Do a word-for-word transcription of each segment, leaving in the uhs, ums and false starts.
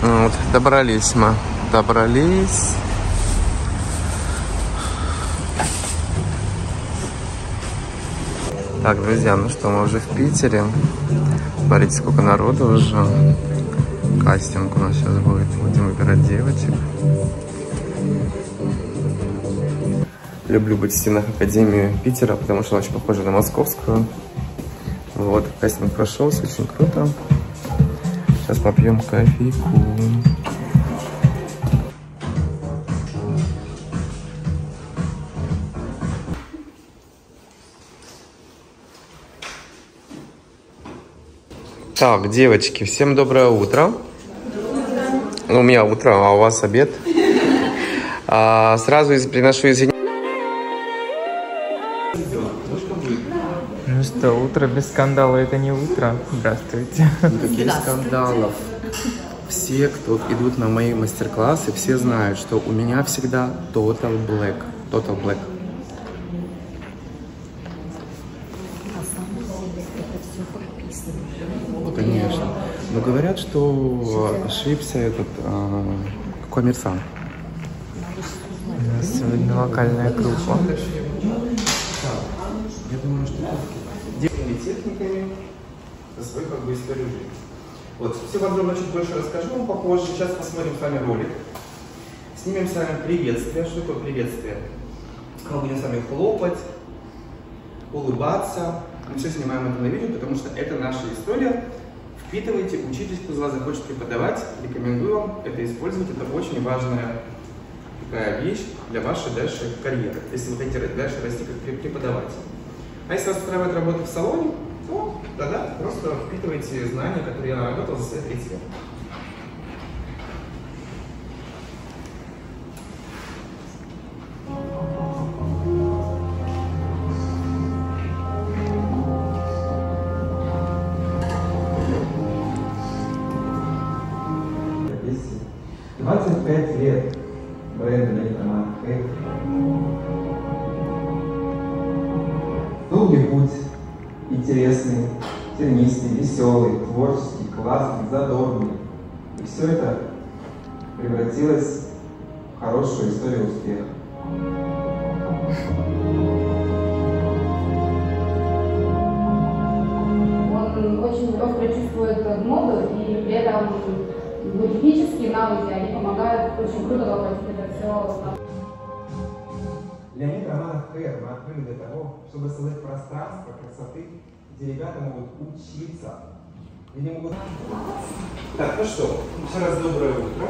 Вот, добрались мы. Добрались. Так, друзья, ну что, мы уже в Питере. Смотрите, сколько народу уже. Кастинг у нас сейчас будет. Будем выбирать девочек. Люблю быть в стенах Академии Питера, потому что она очень похожа на московскую. Вот, кастинг прошелся, очень круто. Сейчас попьем кофейку. Так, девочки, всем доброе утро. Ну, у меня утро, а у вас обед. А, сразу из, приношу извинения. Ну что, утро без скандала — это не утро. Здравствуйте. Никаких скандалов. Все, кто идут на мои мастер-классы, все знают, что у меня всегда Total Black. Total Black. Конечно. Но говорят, что ошибся этот а, коммерсант. У нас сегодня локальная группа. Я думаю, что делами техниками за свою как бы историю жизни. Вот, все подробно чуть больше расскажу вам попозже. Сейчас посмотрим с вами ролик. Снимем с вами приветствие. Что такое приветствие? Мы будем с вами хлопать, улыбаться. Мы все снимаем это на видео, потому что это наша история. Впитывайте, учитесь, кто из вас захочет преподавать. Рекомендую вам это использовать. Это очень важная такая вещь для вашей дальшей карьеры, если вы хотите дальше расти как преподаватель. А если вас устраивает работа в салоне, то тогда просто впитывайте знания, которые я наработал за свои тридцать лет. двадцать пять лет бренда Роман Хейр. Долгий путь, интересный, тернистый, веселый, творческий, классный, задорный. И все это превратилось в хорошую историю успеха. Он очень остро чувствует моду, и при этом его технические навыки, они помогают очень круто воплотить это все. Леонид Романов Хейр мы открыли для того, чтобы создать пространство красоты, где ребята могут учиться. Они могут... Так, ну что, еще раз доброе утро.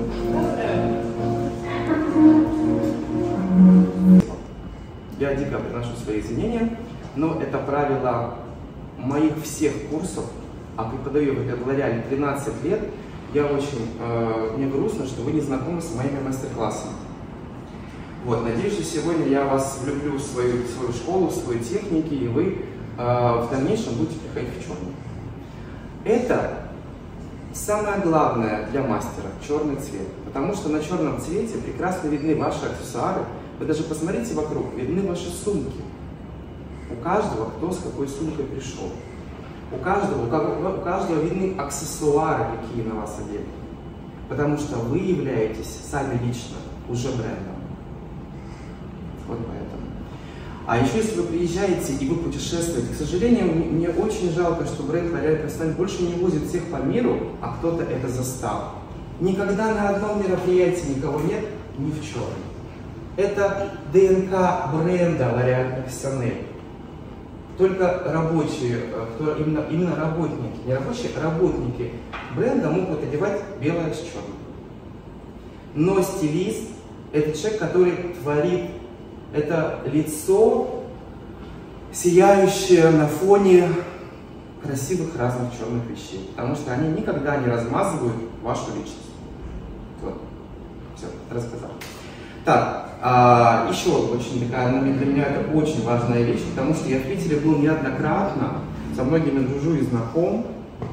Я дико приношу свои извинения, но это правило моих всех курсов, а преподаю в этой Лореале тринадцать лет. Я очень, э, мне грустно, что вы не знакомы с моими мастер-классами. Вот, надеюсь, что сегодня я вас влюблю в свою, в свою школу, в свои техники, и вы э, в дальнейшем будете приходить в черный. Это самое главное для мастера – черный цвет. Потому что на черном цвете прекрасно видны ваши аксессуары. Вы даже посмотрите вокруг, видны ваши сумки. У каждого, кто с какой сумкой пришел. У каждого, у каждого видны аксессуары, какие на вас одеты. Потому что вы являетесь сами лично уже брендом. Вот поэтому. А еще, если вы приезжаете и вы путешествуете, к сожалению, мне очень жалко, что бренд L'Oréal Professionnel больше не возит всех по миру, а кто-то это застал. Никогда на одном мероприятии никого нет ни в чем. Это ДНК бренда L'Oréal Professionnel. Только рабочие, кто именно, именно работники, не рабочие, а работники бренда могут одевать белое с черным. Но стилист – это человек, который творит, это лицо, сияющее на фоне красивых разных черных вещей, потому что они никогда не размазывают вашу личность. Вот, все, рассказал. Так. А, еще очень такая, ну, для меня это очень важная вещь, потому что я в Питере был неоднократно, со многими дружу и знаком,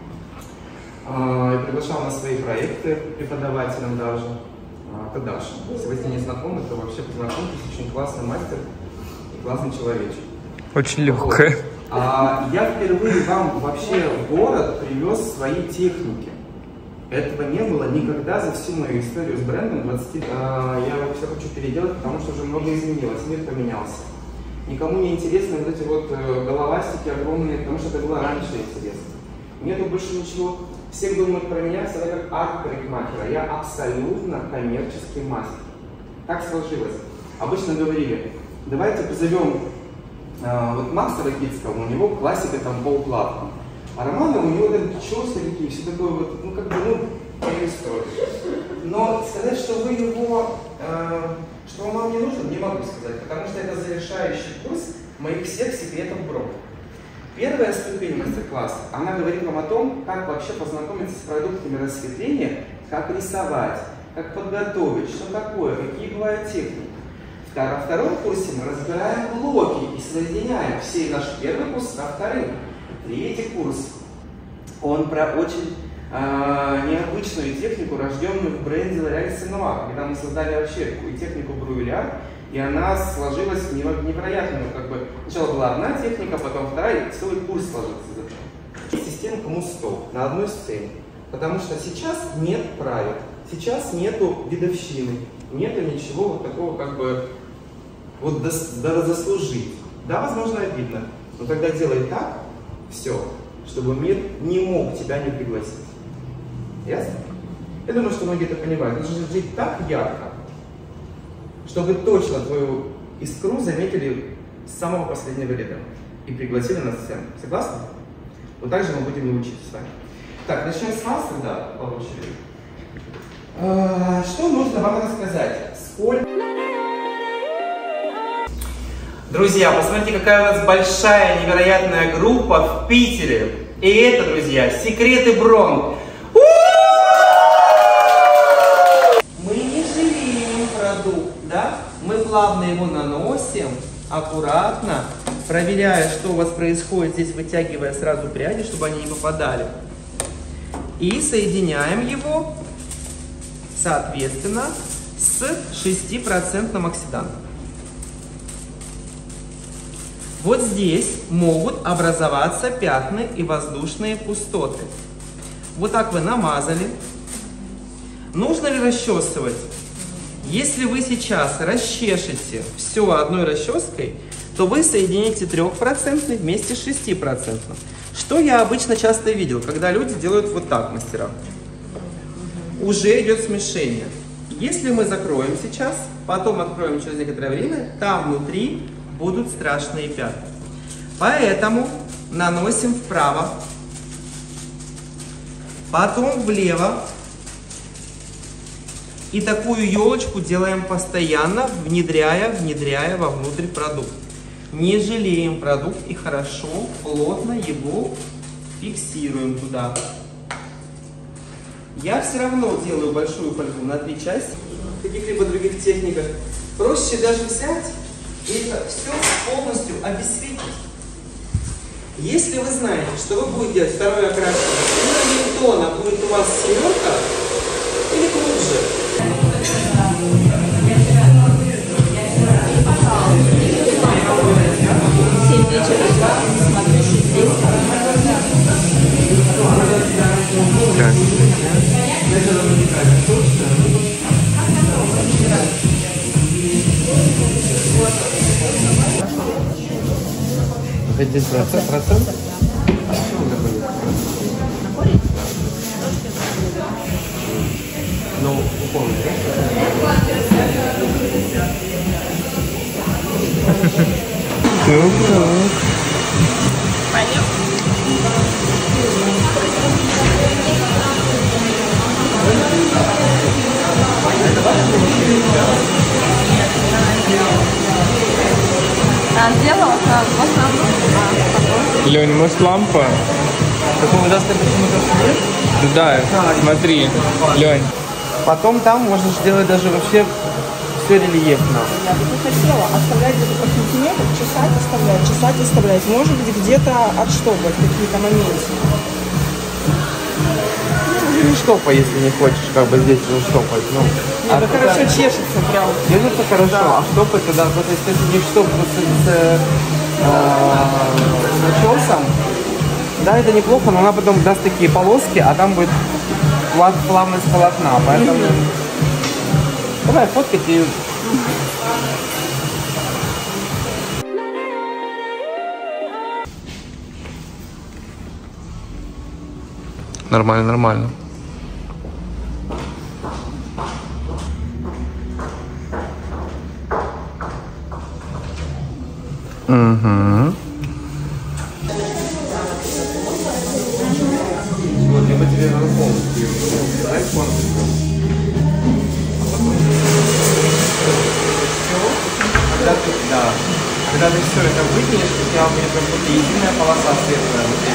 а, и приглашал на свои проекты преподавателям даже. А, это Даша. Если вы с ней не знакомы, то вообще познакомьтесь, очень классный мастер и классный человечек. Очень легкая. Вот. А, я впервые вам вообще в город привез свои техники. Этого не было никогда за всю мою историю с брендом. двадцать, а, я все хочу переделать, потому что уже много изменилось, мир поменялся. Никому не интересны вот эти вот э, головастики огромные, потому что это было раньше интересно. Нету больше ничего. Все думают про меня всегда как арт-парикмахера. Я абсолютно коммерческий мастер. Так сложилось. Обычно говорили, давайте позовем э, вот Макса Ракитского, у него классика там полплатка. А Романа у него там прически такие, все такое вот, ну как бы, ну, история. Но сказать, что вы его, э, что он вам не нужен, не могу сказать, потому что это завершающий курс моих всех секретов брок. Первая ступень мастер-класса, она говорит вам о том, как вообще познакомиться с продуктами рассветления, как рисовать, как подготовить, что такое, какие бывают техники. Во втором курсе мы разбираем блоки и соединяем все наш первый курс со вторым. Третий курс, он про очень э, необычную технику, рожденную в бренде L'Oréal Senoir, когда мы создали вообще такую технику Бруйля, и она сложилась в невероятную, как бы, сначала была одна техника, потом вторая, и целый курс сложился из этого. Системка Мусто на одной сцене, потому что сейчас нет правил, сейчас нету видовщины, нету ничего вот такого, как бы, вот заслужить. Да, возможно, обидно, но тогда делай так, все, чтобы мир не мог тебя не пригласить. Ясно? Я думаю, что многие это понимают. Нужно жить так ярко, чтобы точно твою искру заметили с самого последнего ряда и пригласили на сцену. Согласны? Вот так же мы будем и учиться с вами. Так, начнем с вас тогда, по очереди. А, что нужно вам рассказать? Сколько... Друзья, посмотрите, какая у нас большая, невероятная группа в Питере. И это, друзья, секреты Бронг. Мы не жалеем продукт, да? Мы плавно его наносим, аккуратно, проверяя, что у вас происходит, здесь вытягивая сразу пряди, чтобы они не попадали. И соединяем его, соответственно, с шестипроцентным оксидантом. Вот здесь могут образоваться пятна и воздушные пустоты. Вот так вы намазали. Нужно ли расчесывать? Если вы сейчас расчешете все одной расческой, то вы соедините трехпроцентный вместе с шестипроцентным. Что я обычно часто видел, когда люди делают вот так, мастера. Уже идет смешение. Если мы закроем сейчас, потом откроем через некоторое время, там внутри будут страшные пятна. Поэтому наносим вправо, потом влево. И такую елочку делаем постоянно, внедряя, внедряя вовнутрь продукт. Не жалеем продукт и хорошо, плотно его фиксируем туда. Я все равно делаю большую фольгу на три части. В каких-либо других техниках проще даже взять и это все полностью обесцветить. Если вы знаете, что вы будете делать второе окрашивание, уровень тона будет у вас семерка или глубже. семь вечера, смотрю, здесь. Здесь двадцать процентов? А что вы добавили? Ну, упомните, А, сделала в основном. А, Лень, может лампа? какому даст почему-то нет? Да, смотри, Лень. Потом там можно сделать даже вообще все рельефно. Я бы не хотела оставлять где-то по сантиметр, чесать оставлять, чесать оставлять. Может быть, где-то отштопать какие-то моменты. Ну, не штопай, если не хочешь, как бы здесь уже штопать. Ну, Нет, а это туда хорошо чешется прям. держится хорошо, да. А штопать тогда, вот если не штопать с, с э, начесом, да, это неплохо, но она потом даст такие полоски, а там будет плав, плавность полотна, поэтому давай фоткать и... Нормально, нормально. Угу. Либо тебе надо полностью дай контур. Когда ты, да, когда ты все это вытянешь, у тебя будет как будто единая полоса светлая. Вот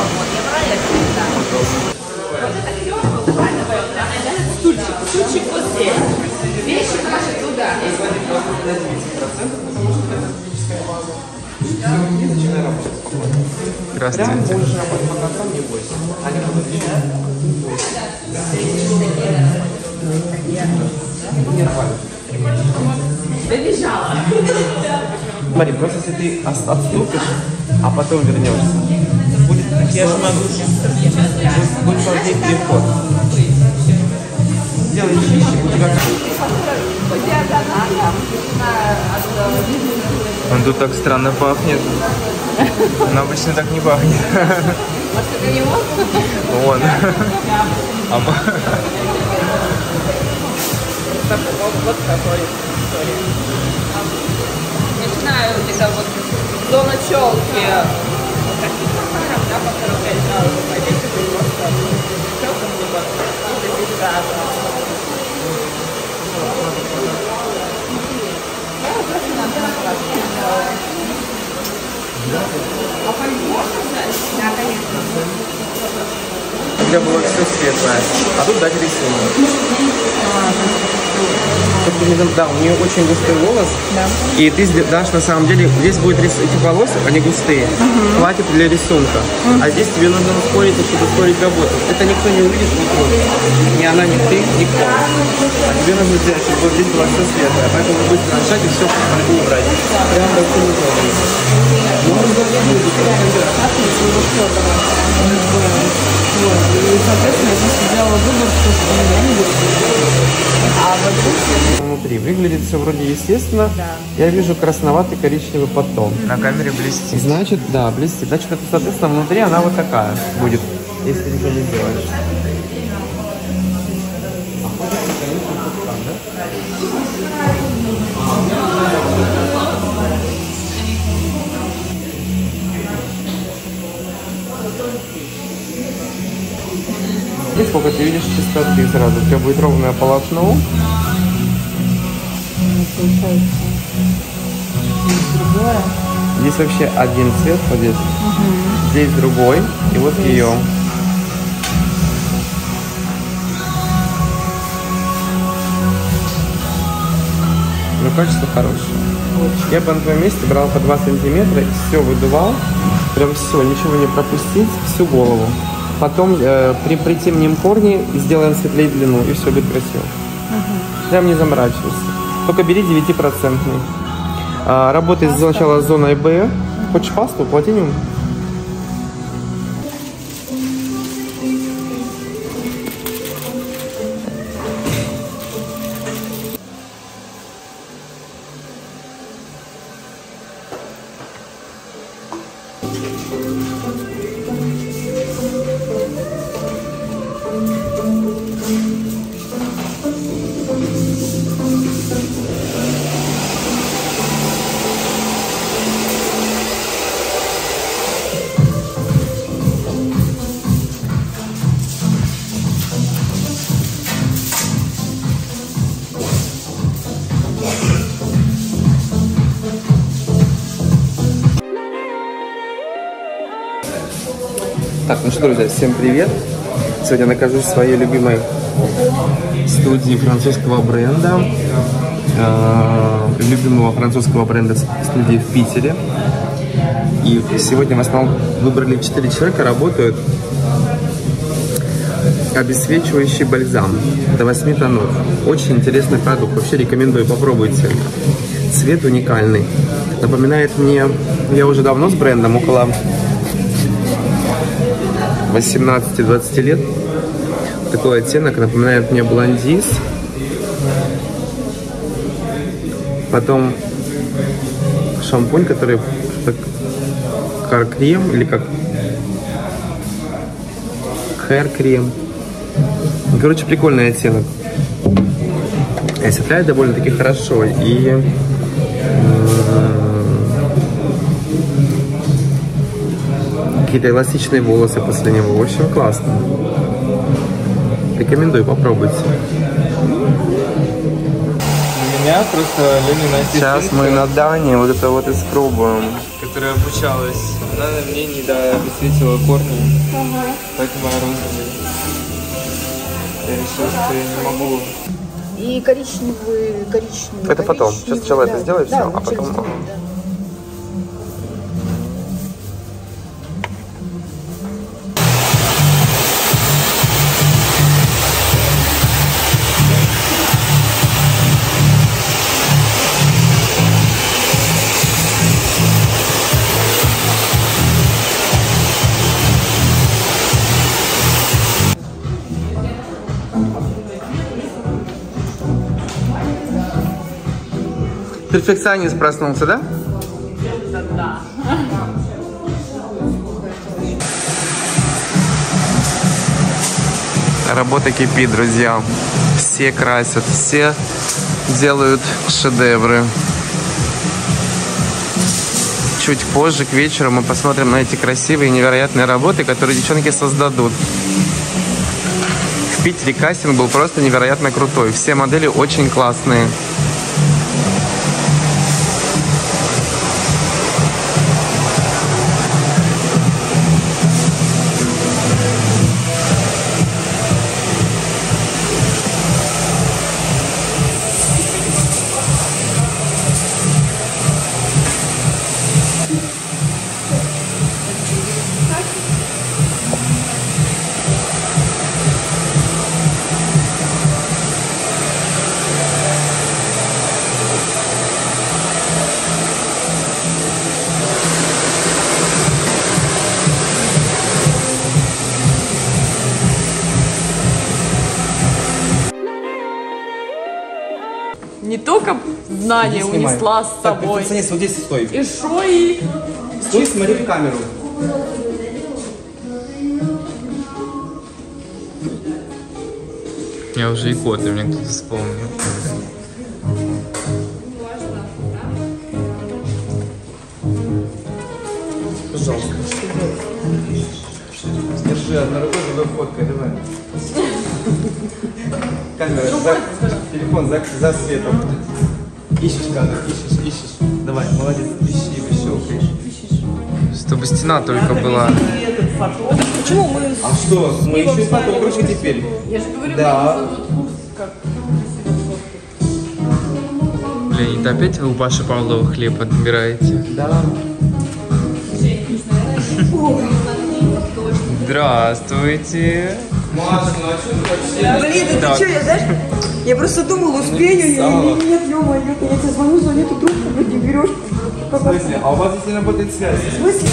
здесь. Стульчик, стульчик вот здесь. Вещи наши туда. На девять процентов, потому что это физическая база. И начинай работать спокойно. Здравствуйте. Прям можешь работать по концам, не бойся. Они будут решать, не бойся. Нормально. Добежала. Смотри, просто если ты отступишь, а потом вернешься, будет я же могу. Будет сложнее переход. Сделай чище, будет как... Он тут так странно пахнет. Он обычно так не пахнет. Может, это не он? Вон. А Так, вот, вот такой история. Начинаю где-то вот до началки вот таких размеров, да, по сорок пять градусов, а здесь уже просто челком либо до десять градусов. Я просто надо накрасить. А фольгу можно взять? Да, конечно. У тебя было все светлое, а тут дать рисунок. Да, у нее очень густой волос, Да. и ты дашь на самом деле, здесь будет рис... эти волосы, они густые, uh-huh. хватит для рисунка, uh-huh. а здесь тебе нужно ускорить, чтобы ускорить работу. Это никто не увидит, ни она, ни ты, никто. А тебе нужно сделать, чтобы здесь было все светлое, поэтому быстро начать и все в фольгу убрать. Прям как ты не делаешь. Соответственно, я сделала выбор, что Внутри выглядит все вроде естественно. Да. Я вижу красноватый коричневый подтон. на камере блестит. Значит, да, блестит. Значит, это, соответственно, внутри она вот такая будет, если ничего не делаешь. Здесь сколько ты видишь чистоты сразу. У тебя будет ровное полотно. Здесь вообще один цвет вот здесь. Угу. Здесь другой. И вот здесь. Ее. Ну, качество хорошее. Очень. Я бы на твоем месте брал по два сантиметра и все выдувал. Прям все, ничего не пропустить, всю голову. Потом э, при притемнем корне сделаем светлее длину, и все будет красиво. Угу. Прям не заморачивайся. Только бери девятипроцентный. А, работай сначала с зоной Б. Хочешь пасту? Платинум? Так, ну что, друзья, всем привет! Сегодня нахожусь в своей любимой студии французского бренда, э, любимого французского бренда студии в Питере. И сегодня в основном выбрали четыре человека, работают обесцвечивающий бальзам до восьми тонов. Очень интересный продукт, вообще рекомендую, попробуйте. Цвет уникальный. Напоминает мне, я уже давно с брендом, около восемнадцати-двадцати лет. Такой оттенок напоминает мне блондис. Потом шампунь, который как кар-крем или как хэр-крем. Короче, прикольный оттенок. И осветляет довольно-таки хорошо. И какие-то эластичные волосы после него. В общем, классно. Рекомендую, попробуйте. У меня просто Ленина Сейчас мы на Дании вот это вот испробуем. которая обучалась, она мне не высветила корни. Ага. Поэтому я розовый. Я решила, что я не могу. И коричневый, коричневый. Это потом. Сейчас сначала да, это сделай, да, все, да, а потом... сделаем, да. Перфекционист проснулся, да? Да. Работа кипит, друзья. Все красят, все делают шедевры. Чуть позже, к вечеру, мы посмотрим на эти красивые, невероятные работы, которые девчонки создадут. В Питере кастинг был просто невероятно крутой. Все модели очень классные. Не только знания унесла с собой. Так, вот здесь стой. И шо и... Стой, смотри в камеру. Я уже икоты, мне кто-то вспомнил. Пожалуйста. Держи одной рукой, другой фоткой, давай. Камера, за, телефон за, за светом. Ищешь камеру, ищешь, ищешь. Давай, молодец, ищи, выщелкаешь. Чтобы стена только была. Почему мы... А что, мы еще и фотографы теперь. Я же говорю, да. как... Блин, это опять вы у Паши Павлова хлеб отбираете? Да. Здравствуйте. Маша, ну а что ты вообще? Блин, это Так. что, я знаешь, я просто думала, успею я или нет, ё-моё, я тебе звоню, звоню, ты трубку вроде не берешь. В смысле? А у вас здесь не работает связь? В смысле?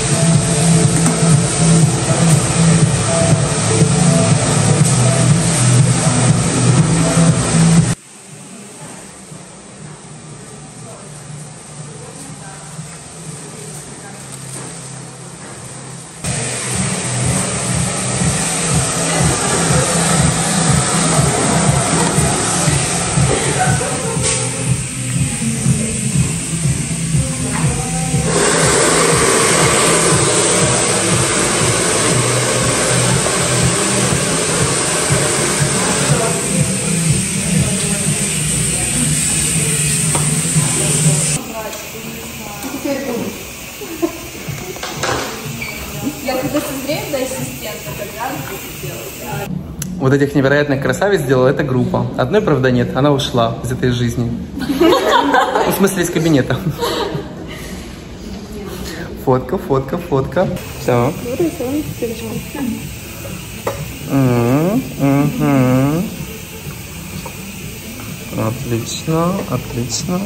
Я когда созрею до ассистента, тогда буду делать. Вот этих невероятных красавиц сделала эта группа. Одной, правда, нет, она ушла из этой жизни. В смысле, из кабинета. Фотка, фотка, фотка. Так. Отлично, отлично.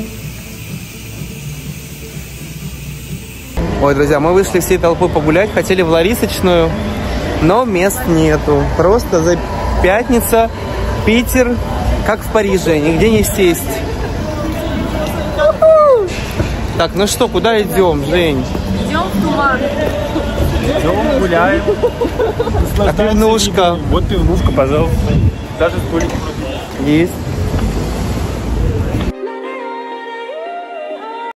Ой, друзья, мы вышли всей толпой погулять, хотели в Ларисочную, но мест нету. Просто за Пятница, Питер, как в Париже, нигде не сесть. Так, ну что, куда идем, Жень? Идем в туман. Идем, гуляем. А пивнушка? Вот пивнушка, пожалуйста. Даже столик. Есть.